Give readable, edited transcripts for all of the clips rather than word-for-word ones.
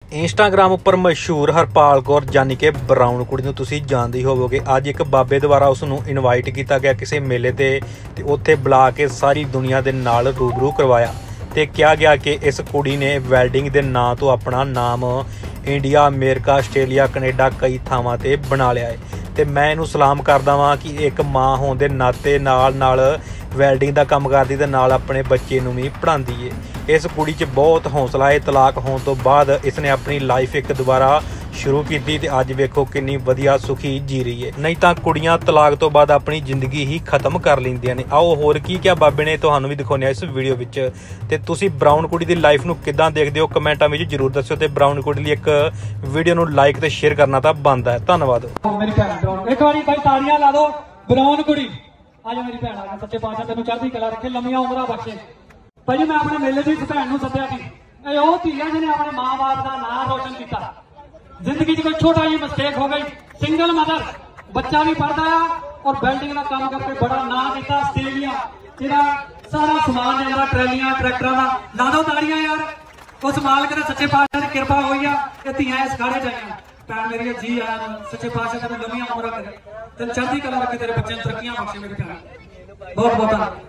Instagram उपर मशहूर हरपाल कौर जानी कि ब्राउन कुड़ी नूं तुसीं जाणदे होवोगे। अज एक बाबे द्वारा उसनूं इनवाइट किया गया किसी मेले ते उत्थे बुला के सारी दुनिया दे नाल रूबरू करवाया ते कहा गया कि इस कुड़ी ने वैल्डिंग दे नां तो अपना नाम इंडिया, अमेरिका, आस्ट्रेलिया, कनेडा कई थावां ते बना लिया है। ते मैं इहनूं सलाम करदा वां कि एक माँ होण दे नाते नाल वैल्डिंग का काम करदी ते नाल अपने बच्चे नूं भी पढ़ांदी है। इस कुड़ी च बहुत हौसला है। तलाक होने तो बाद इसने अपनी लाइफ एक दोबारा शुरू की ते अज वेखो किन्नी वधिया सुखी जी रही है। नहीं तो कुड़ियां तलाक तो बाद अपनी जिंदगी ही खत्म कर लैंदियां ने। आओ होर की क्या बाबे ने तुहानूं भी दिखाउने इस वीडियो विच ते तुसीं ब्राउन कुड़ी दी लाइफ नूं किदां देखदे हो कमेंटां विच जरूर दस्सिओ ते ब्राउन कुड़ी लई एक वीडियो नूं लाइक ते शेयर करना तां बनदा है। धन्नवाद। मेरी भैन ब्राउन एक बारी भाई तालियां ला दो। ब्राउन कुड़ी आज मेरी भैन आ सच्चे पातशाह तेनूं चढ़दी कला रखे, लंबियां उमरां बख्शे। भाई मैं अपने मेले की इस भैन नूं सद्दिया सी। ਇਹ ਉਹ ਧੀ ਹੈ ਜਿਹਨੇ ਆਪਣੇ ਮਾਂ-ਬਾਪ ਦਾ ਨਾਂ ਰੋਸ਼ਨ ਕੀਤਾ। ਜ਼ਿੰਦਗੀ 'ਚ ਕੋਈ ਛੋਟਾ ਜਿਹੀ ਮਿਸਟੇਕ ਹੋ ਗਈ, ਸਿੰਗਲ ਮਦਰ, ਬੱਚਾ ਵੀ ਪੜਦਾ ਆ ਔਰ ਬਿਲਡਿੰਗ ਦਾ ਕੰਮ ਕਰਕੇ ਬੜਾ ਨਾਂ ਕੀਤਾ। ਆਸਟ੍ਰੇਲੀਆ ਜਿਹੜਾ ਸਾਰਾ ਸਮਾਨ ਜਾਂਦਾ, ਟਰੈਲੀਆਂ, ਟਰੈਕਟਰਾਂ ਦਾ। ਲਾ ਦਿਓ ਤਾੜੀਆਂ ਯਾਰ। ਉਸ ਮਾਲਕ ਦੇ ਸੱਚੇ ਪਾਤਸ਼ਾਹ ਦੀ ਕਿਰਪਾ ਹੋਈ ਆ ਕਿ ਧੀਆਂ ਇਸ ਖਾੜੇ 'ਚ ਆਈਆਂ। ਭੈਣ ਮੇਰੀ ਜੀ ਆਇਆ ਸੱਚੇ ਪਾਤਸ਼ਾਹ ਤੈਨੂੰ ਲੰਮੀਆਂ ਉਮਰਾਂ ਕਰੇ, ਤੈਨੂੰ ਚੜ੍ਹਦੀ ਕਲਾ ਰੱਖੇ, ਤੇਰੇ ਬੱਚੇ ਨੂੰ ਤਰੱਕੀਆਂ ਬਖਸ਼ੇ ਮੇਰੀ ਭੈਣ। ਬਹੁਤ ਬਹੁਤ ਧੰਨਵਾਦ।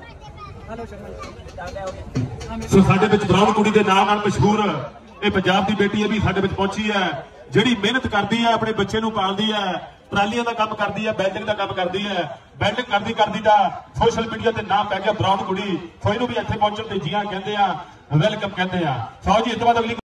ਸੋ ਸਾਡੇ ਵਿੱਚ ਬਰਾਉਨ ਕੁੜੀ ਦੇ ਨਾਮ ਨਾਲ ਮਸ਼ਹੂਰ ਇਹ ਪੰਜਾਬ ਦੀ ਬੇਟੀ ਵੀ ਸਾਡੇ ਵਿੱਚ ਪਹੁੰਚੀ ਹੈ, ਜਿਹੜੀ ਮਿਹਨਤ ਕਰਦੀ ਹੈ, ਆਪਣੇ ਬੱਚੇ ਨੂੰ ਪਾਲਦੀ ਹੈ, ਟਰਾਲੀਆਂ ਦਾ ਕੰਮ ਕਰਦੀ ਹੈ, ਬਿਲਡਿੰਗ ਦਾ ਕੰਮ ਕਰਦੀ ਹੈ। ਬਿਲਡਿੰਗ ਕਰਦੀ ਦਾ ਸੋਸ਼ਲ ਮੀਡੀਆ ਤੇ ਨਾਮ ਪੈ ਗਿਆ ਬਰਾਉਨ ਕੁੜੀ। ਸੋ ਇਹਨੂੰ ਵੀ ਇੱਥੇ ਪਹੁੰਚਣ ਤੇ ਜੀਆਂ ਕਹਿੰਦੇ ਆ, ਵੈਲਕਮ ਕਹਿੰਦੇ ਆ। ਸੋ ਜੀ ਇਸ ਤੋਂ ਬਾਅਦ ਅਗਲੀ